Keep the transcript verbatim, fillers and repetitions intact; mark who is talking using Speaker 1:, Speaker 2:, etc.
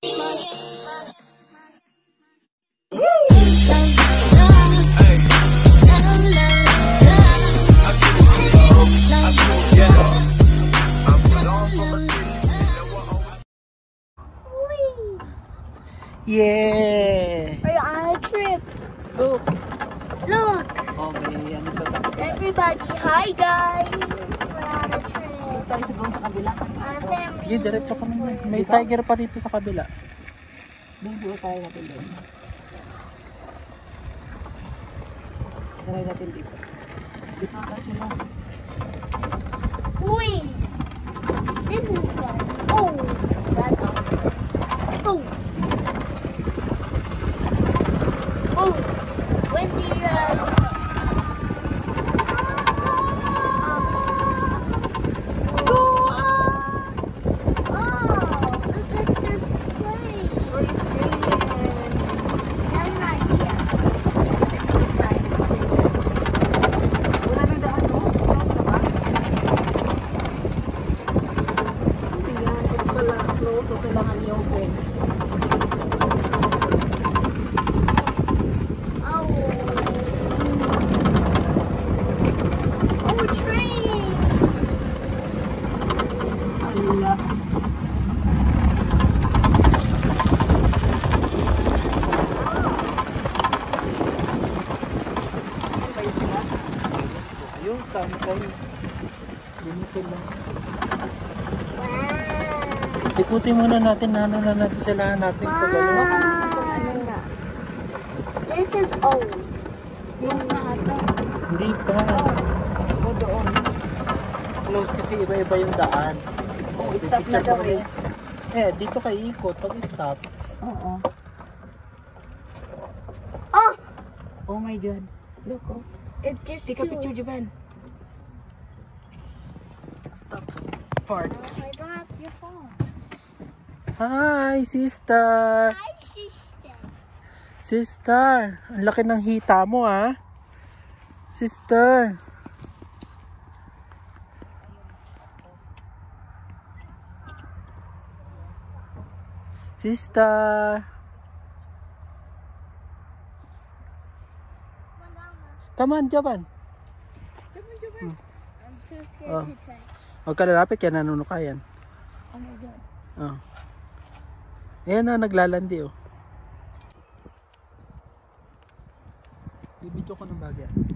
Speaker 1: Yeah!
Speaker 2: We're on a trip.
Speaker 1: Look!
Speaker 2: Look!
Speaker 1: Okay, yan sa taas.
Speaker 2: Everybody, hi guys! We're on a trip.
Speaker 3: Tayo sa buong sa kabila.
Speaker 2: Our family.
Speaker 1: Yeah, diretso kami na. May tiger pa rito sa kabila.
Speaker 3: Doon siguro tayo natin doon. Tayo natin dito. Dito na sila.
Speaker 2: Uy! This is fun. Oh! That's all. Oh! Oh! When the uh, oh, the sisters play. I'm not here.
Speaker 3: Wala na daan mo? Close na ba? Hindi yan. Kung pala close o kailangan i-open.
Speaker 2: Oh. Oh, train.
Speaker 3: Allah. Bayad sila?
Speaker 1: Ayun, saan kayo? Dito lang.
Speaker 2: Wow.
Speaker 1: Ikutin muna natin na ano na natin sila hanapin pag ano.
Speaker 2: Wow. This is old.
Speaker 3: Close na ata.
Speaker 1: Hindi pa.
Speaker 3: O doon.
Speaker 1: Close kasi iba-iba yung daan.
Speaker 3: Oh, stop na daw eh.
Speaker 1: Eh, dito kayo ikot pag stop.
Speaker 3: Oo.
Speaker 2: Oh,
Speaker 3: Oh my God. Look, oh.
Speaker 2: it just
Speaker 3: Take a picture, Javan.
Speaker 1: Stop. Park.
Speaker 2: I don't have your phone.
Speaker 1: Hi, sister.
Speaker 2: Hi, sister.
Speaker 1: Sister, ang laki ng hita mo ah. Sister. Sister. Come on, Javan.
Speaker 2: I'm too scared
Speaker 1: Oh.
Speaker 2: to touch.
Speaker 1: Huwag ka lalapit, kaya nanunukayan.
Speaker 3: Oh my God.
Speaker 1: Oh. Ayan na, naglalandi oh. Bibidyo ko ng bagay.